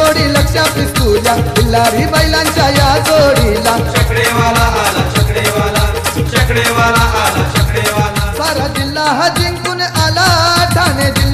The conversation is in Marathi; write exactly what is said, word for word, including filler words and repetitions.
जोडी लक्ष पिस्तुल्या बिल्लारी बैलांच्या या जोडीला छकडेवाला आला छकडेवाला छकडेवाला आला छकडेवाला सारा जिल्हा हा जिंकून आला ठाणे जिल्हा